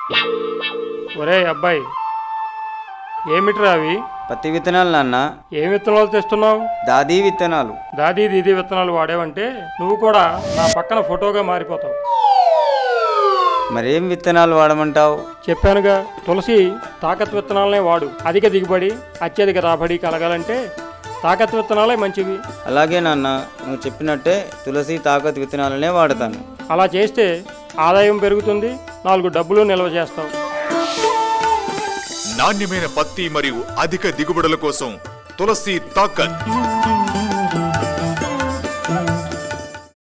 ఒరే అబ్బాయి, ఏమిట్రా అవి? పత్తి విత్తనాలు నాన్న. ఏం విత్తనాలు తెస్తున్నావు? దాదీ విత్తనాలు. దాదీ దీదీ విత్తనాలు వాడేవంటే నువ్వు కూడా నా పక్కన ఫోటోగా మారిపోతావు. మరేం విత్తనాలు వాడమంటావు? చెప్పానుగా, తులసి తాకత్ విత్తనాలనే వాడు. అధిక దిగుబడి, అత్యధిక రాబడి కలగాలంటే తాకత్ విత్తనాలే మంచివి. అలాగే నాన్న, నువ్వు చెప్పినట్టే తులసి తాకత్ విత్తనాలనే వాడతాను. అలా చేస్తే ఆదాయం పెరుగుతుంది, 4 డబ్బులు నిల్వ చేస్తావు. నాణ్యమైన పత్తి మరియు అధిక దిగుబడుల కోసం తులసి తాకత్.